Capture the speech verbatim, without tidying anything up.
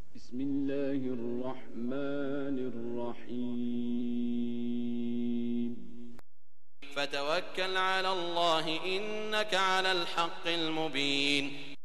بسم الله الرحمن الرحيم فتوكل على الله إنك على الحق المبين